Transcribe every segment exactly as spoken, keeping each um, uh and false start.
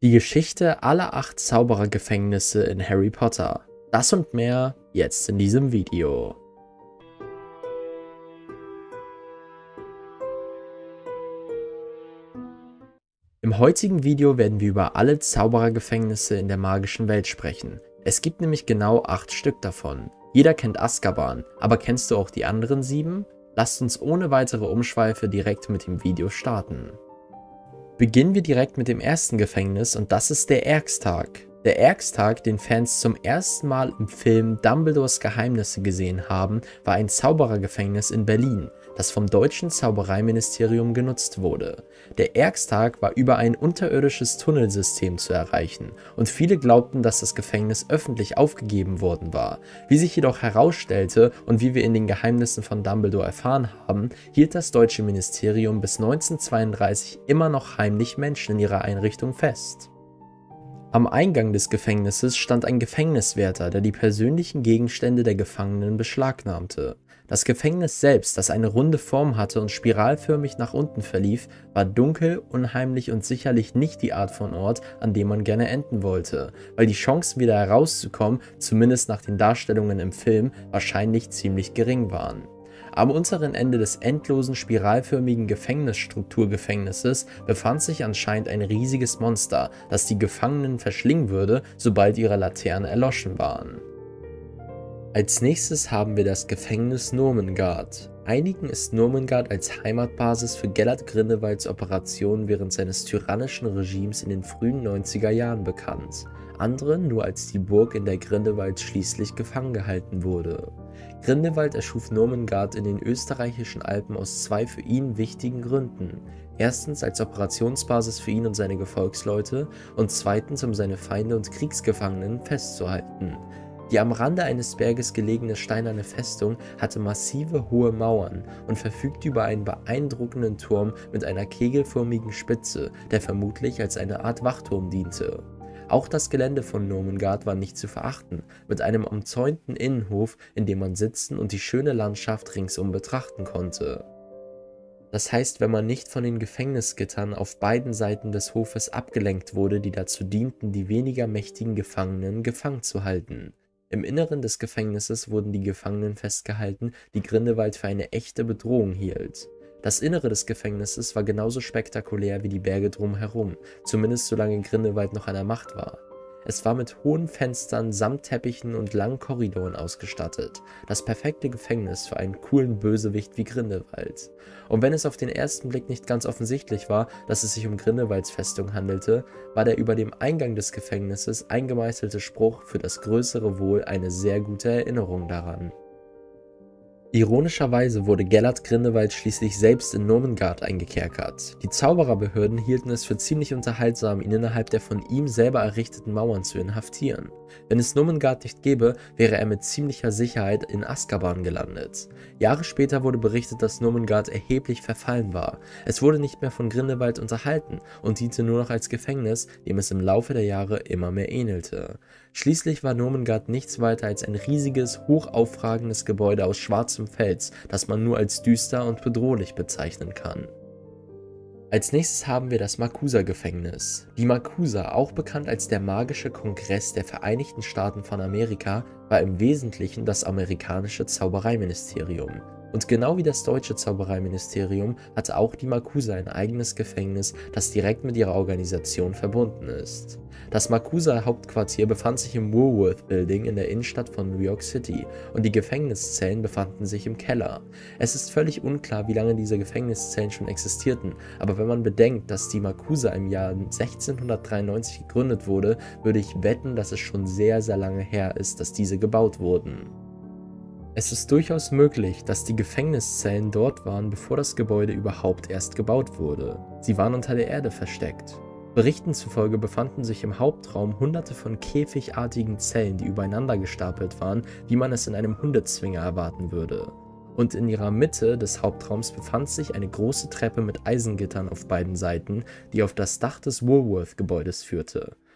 Die Geschichte aller acht Zauberergefängnisse in Harry Potter. Das und mehr jetzt in diesem Video. Im heutigen Video werden wir über alle Zauberergefängnisse in der magischen Welt sprechen. Es gibt nämlich genau acht Stück davon. Jeder kennt Azkaban, aber kennst du auch die anderen sieben? Lasst uns ohne weitere Umschweife direkt mit dem Video starten. Beginnen wir direkt mit dem ersten Gefängnis und das ist der Ergstag. Der Ergstag, den Fans zum ersten Mal im Film Dumbledores Geheimnisse gesehen haben, war ein Zauberergefängnis in Berlin, das vom deutschen Zaubereiministerium genutzt wurde. Der Ergstag war über ein unterirdisches Tunnelsystem zu erreichen und viele glaubten, dass das Gefängnis öffentlich aufgegeben worden war. Wie sich jedoch herausstellte und wie wir in den Geheimnissen von Dumbledore erfahren haben, hielt das deutsche Ministerium bis neunzehnhundertzweiunddreißig immer noch heimlich Menschen in ihrer Einrichtung fest. Am Eingang des Gefängnisses stand ein Gefängniswärter, der die persönlichen Gegenstände der Gefangenen beschlagnahmte. Das Gefängnis selbst, das eine runde Form hatte und spiralförmig nach unten verlief, war dunkel, unheimlich und sicherlich nicht die Art von Ort, an dem man gerne enden wollte, weil die Chancen wieder herauszukommen, zumindest nach den Darstellungen im Film, wahrscheinlich ziemlich gering waren. Am unteren Ende des endlosen spiralförmigen Gefängnisstrukturgefängnisses befand sich anscheinend ein riesiges Monster, das die Gefangenen verschlingen würde, sobald ihre Laternen erloschen waren. Als nächstes haben wir das Gefängnis Normengard. Einigen ist Normengard als Heimatbasis für Gellert Grindelwalds Operationen während seines tyrannischen Regimes in den frühen neunziger Jahren bekannt, anderen nur als die Burg, in der Grindelwald schließlich gefangen gehalten wurde. Grindelwald erschuf Normengard in den österreichischen Alpen aus zwei für ihn wichtigen Gründen. Erstens als Operationsbasis für ihn und seine Gefolgsleute und zweitens um seine Feinde und Kriegsgefangenen festzuhalten. Die am Rande eines Berges gelegene steinerne Festung hatte massive hohe Mauern und verfügte über einen beeindruckenden Turm mit einer kegelförmigen Spitze, der vermutlich als eine Art Wachturm diente. Auch das Gelände von Normengard war nicht zu verachten, mit einem umzäunten Innenhof, in dem man sitzen und die schöne Landschaft ringsum betrachten konnte. Das heißt, wenn man nicht von den Gefängnisgittern auf beiden Seiten des Hofes abgelenkt wurde, die dazu dienten, die weniger mächtigen Gefangenen gefangen zu halten. Im Inneren des Gefängnisses wurden die Gefangenen festgehalten, die Grindelwald für eine echte Bedrohung hielt. Das Innere des Gefängnisses war genauso spektakulär wie die Berge drumherum, zumindest solange Grindelwald noch an der Macht war. Es war mit hohen Fenstern, Samtteppichen und langen Korridoren ausgestattet. Das perfekte Gefängnis für einen coolen Bösewicht wie Grindelwald. Und wenn es auf den ersten Blick nicht ganz offensichtlich war, dass es sich um Grindelwalds Festung handelte, war der über dem Eingang des Gefängnisses eingemeißelte Spruch für das größere Wohl eine sehr gute Erinnerung daran. Ironischerweise wurde Gellert Grindelwald schließlich selbst in Normengard eingekerkert. Die Zaubererbehörden hielten es für ziemlich unterhaltsam, ihn innerhalb der von ihm selber errichteten Mauern zu inhaftieren. Wenn es Normengard nicht gäbe, wäre er mit ziemlicher Sicherheit in Azkaban gelandet. Jahre später wurde berichtet, dass Normengard erheblich verfallen war. Es wurde nicht mehr von Grindelwald unterhalten und diente nur noch als Gefängnis, dem es im Laufe der Jahre immer mehr ähnelte. Schließlich war Normengard nichts weiter als ein riesiges, hochaufragendes Gebäude aus schwarzem Fels, das man nur als düster und bedrohlich bezeichnen kann. Als nächstes haben wir das Makusa-Gefängnis. Die Makusa, auch bekannt als der Magische Kongress der Vereinigten Staaten von Amerika, war im Wesentlichen das amerikanische Zaubereiministerium. Und genau wie das deutsche Zaubereiministerium hatte auch die Makusa ein eigenes Gefängnis, das direkt mit ihrer Organisation verbunden ist. Das Makusa-Hauptquartier befand sich im Woolworth Building in der Innenstadt von New York City und die Gefängniszellen befanden sich im Keller. Es ist völlig unklar, wie lange diese Gefängniszellen schon existierten, aber wenn man bedenkt, dass die Makusa im Jahr sechzehnhundertdreiundneunzig gegründet wurde, würde ich wetten, dass es schon sehr, sehr lange her ist, dass diese gebaut wurden. Es ist durchaus möglich, dass die Gefängniszellen dort waren, bevor das Gebäude überhaupt erst gebaut wurde. Sie waren unter der Erde versteckt. Berichten zufolge befanden sich im Hauptraum hunderte von käfigartigen Zellen, die übereinander gestapelt waren, wie man es in einem Hundezwinger erwarten würde. Und in ihrer Mitte des Hauptraums befand sich eine große Treppe mit Eisengittern auf beiden Seiten, die auf das Dach des Woolworth-Gebäudes führte.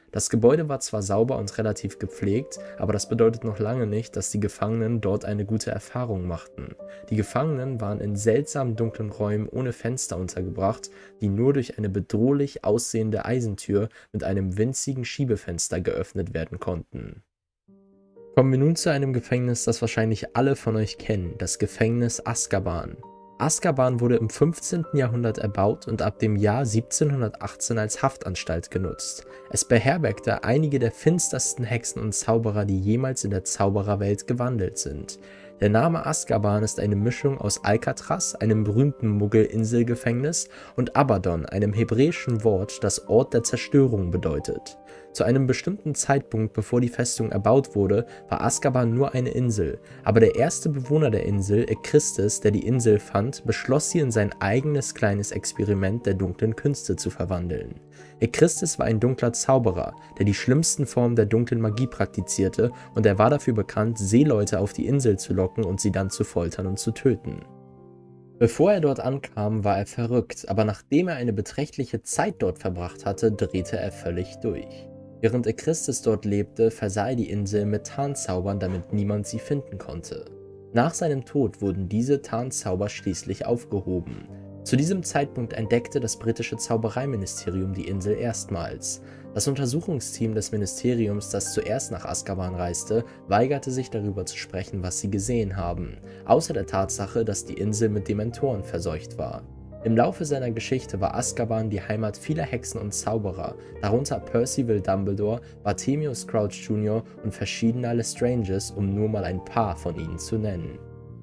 Das Gebäude war zwar sauber und relativ gepflegt, aber das bedeutet noch lange nicht, dass die Gefangenen dort eine gute Erfahrung machten. Die Gefangenen waren in seltsamen dunklen Räumen ohne Fenster untergebracht, die nur durch eine bedrohlich aussehende Eisentür mit einem winzigen Schiebefenster geöffnet werden konnten. Kommen wir nun zu einem Gefängnis, das wahrscheinlich alle von euch kennen, das Gefängnis Azkaban. Azkaban wurde im fünfzehnten Jahrhundert erbaut und ab dem Jahr siebzehnhundertachtzehn als Haftanstalt genutzt. Es beherbergte einige der finstersten Hexen und Zauberer, die jemals in der Zaubererwelt gewandelt sind. Der Name Azkaban ist eine Mischung aus Alcatraz, einem berühmten Muggel-Inselgefängnis, und Abaddon, einem hebräischen Wort, das Ort der Zerstörung bedeutet. Zu einem bestimmten Zeitpunkt, bevor die Festung erbaut wurde, war Azkaban nur eine Insel, aber der erste Bewohner der Insel, Ekristis, der die Insel fand, beschloss sie in sein eigenes kleines Experiment der dunklen Künste zu verwandeln. Ekristis war ein dunkler Zauberer, der die schlimmsten Formen der dunklen Magie praktizierte, und er war dafür bekannt, Seeleute auf die Insel zu locken und sie dann zu foltern und zu töten. Bevor er dort ankam, war er verrückt, aber nachdem er eine beträchtliche Zeit dort verbracht hatte, drehte er völlig durch. Während Ekristis dort lebte, versah er die Insel mit Tarnzaubern, damit niemand sie finden konnte. Nach seinem Tod wurden diese Tarnzauber schließlich aufgehoben. Zu diesem Zeitpunkt entdeckte das britische Zaubereiministerium die Insel erstmals. Das Untersuchungsteam des Ministeriums, das zuerst nach Azkaban reiste, weigerte sich darüber zu sprechen, was sie gesehen haben, außer der Tatsache, dass die Insel mit Dementoren verseucht war. Im Laufe seiner Geschichte war Azkaban die Heimat vieler Hexen und Zauberer, darunter Percival Dumbledore, Bartemius Crouch Junior und verschiedener Lestranges, um nur mal ein paar von ihnen zu nennen.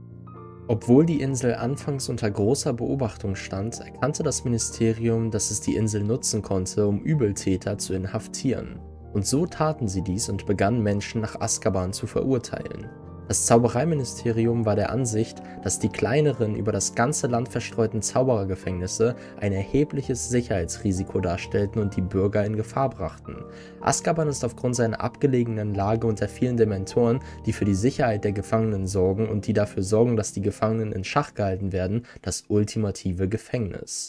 Obwohl die Insel anfangs unter großer Beobachtung stand, erkannte das Ministerium, dass es die Insel nutzen konnte, um Übeltäter zu inhaftieren. Und so taten sie dies und begannen Menschen nach Azkaban zu verurteilen. Das Zaubereiministerium war der Ansicht, dass die kleineren, über das ganze Land verstreuten Zauberergefängnisse ein erhebliches Sicherheitsrisiko darstellten und die Bürger in Gefahr brachten. Azkaban ist aufgrund seiner abgelegenen Lage und der vielen Dementoren, die für die Sicherheit der Gefangenen sorgen und die dafür sorgen, dass die Gefangenen in Schach gehalten werden, das ultimative Gefängnis.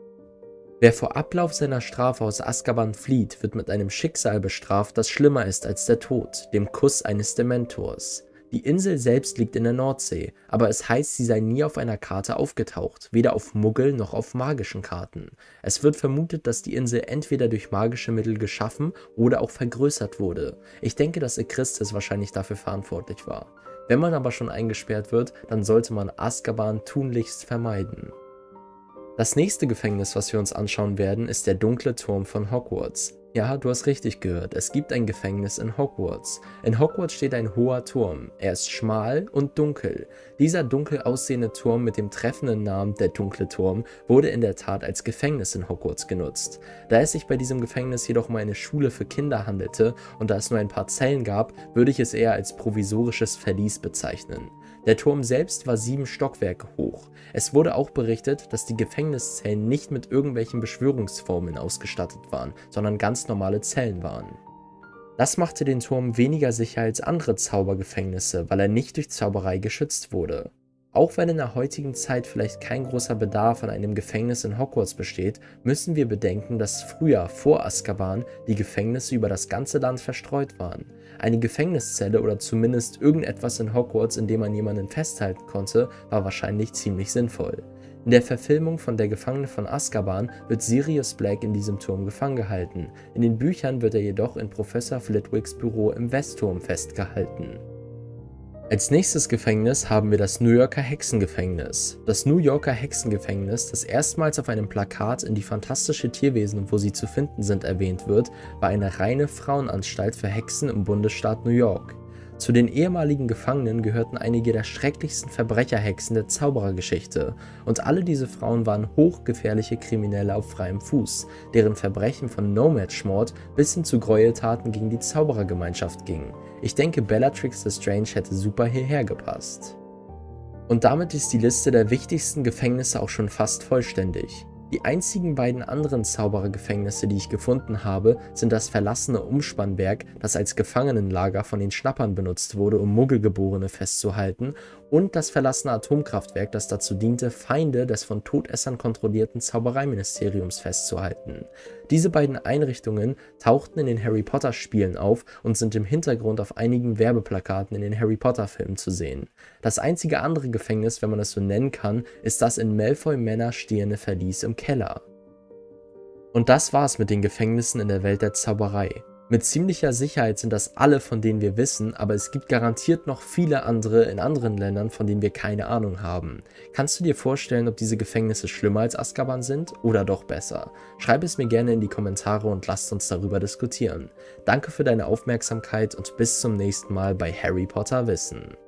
Wer vor Ablauf seiner Strafe aus Azkaban flieht, wird mit einem Schicksal bestraft, das schlimmer ist als der Tod, dem Kuss eines Dementors. Die Insel selbst liegt in der Nordsee, aber es heißt, sie sei nie auf einer Karte aufgetaucht, weder auf Muggel noch auf magischen Karten. Es wird vermutet, dass die Insel entweder durch magische Mittel geschaffen oder auch vergrößert wurde. Ich denke, dass Ekristis wahrscheinlich dafür verantwortlich war. Wenn man aber schon eingesperrt wird, dann sollte man Azkaban tunlichst vermeiden. Das nächste Gefängnis, was wir uns anschauen werden, ist der dunkle Turm von Hogwarts. Ja, du hast richtig gehört, es gibt ein Gefängnis in Hogwarts. In Hogwarts steht ein hoher Turm. Er ist schmal und dunkel. Dieser dunkel aussehende Turm mit dem treffenden Namen der dunkle Turm wurde in der Tat als Gefängnis in Hogwarts genutzt. Da es sich bei diesem Gefängnis jedoch um eine Schule für Kinder handelte und da es nur ein paar Zellen gab, würde ich es eher als provisorisches Verlies bezeichnen. Der Turm selbst war sieben Stockwerke hoch. Es wurde auch berichtet, dass die Gefängniszellen nicht mit irgendwelchen Beschwörungsformeln ausgestattet waren, sondern ganz normale Zellen waren. Das machte den Turm weniger sicher als andere Zaubergefängnisse, weil er nicht durch Zauberei geschützt wurde. Auch wenn in der heutigen Zeit vielleicht kein großer Bedarf an einem Gefängnis in Hogwarts besteht, müssen wir bedenken, dass früher, vor Azkaban, die Gefängnisse über das ganze Land verstreut waren. Eine Gefängniszelle oder zumindest irgendetwas in Hogwarts, in dem man jemanden festhalten konnte, war wahrscheinlich ziemlich sinnvoll. In der Verfilmung von Der Gefangene von Azkaban wird Sirius Black in diesem Turm gefangen gehalten. In den Büchern wird er jedoch in Professor Flitwicks Büro im Westturm festgehalten. Als nächstes Gefängnis haben wir das New Yorker Hexengefängnis. Das New Yorker Hexengefängnis, das erstmals auf einem Plakat in die fantastische Tierwesen, wo sie zu finden sind, erwähnt wird, war eine reine Frauenanstalt für Hexen im Bundesstaat New York. Zu den ehemaligen Gefangenen gehörten einige der schrecklichsten Verbrecherhexen der Zauberergeschichte, und alle diese Frauen waren hochgefährliche Kriminelle auf freiem Fuß, deren Verbrechen von No-Match-Mord bis hin zu Gräueltaten gegen die Zauberergemeinschaft gingen. Ich denke, Bellatrix Lestrange hätte super hierher gepasst. Und damit ist die Liste der wichtigsten Gefängnisse auch schon fast vollständig. Die einzigen beiden anderen Zauberergefängnisse, die ich gefunden habe, sind das verlassene Umspannwerk, das als Gefangenenlager von den Schnappern benutzt wurde, um Muggelgeborene festzuhalten, und das verlassene Atomkraftwerk, das dazu diente, Feinde des von Todessern kontrollierten Zaubereiministeriums festzuhalten. Diese beiden Einrichtungen tauchten in den Harry Potter Spielen auf und sind im Hintergrund auf einigen Werbeplakaten in den Harry Potter Filmen zu sehen. Das einzige andere Gefängnis, wenn man es so nennen kann, ist das in Malfoy Manor stehende Verlies im Keller. Und das war's mit den Gefängnissen in der Welt der Zauberei. Mit ziemlicher Sicherheit sind das alle, von denen wir wissen, aber es gibt garantiert noch viele andere in anderen Ländern, von denen wir keine Ahnung haben. Kannst du dir vorstellen, ob diese Gefängnisse schlimmer als Azkaban sind oder doch besser? Schreib es mir gerne in die Kommentare und lasst uns darüber diskutieren. Danke für deine Aufmerksamkeit und bis zum nächsten Mal bei Harry Potter Wissen.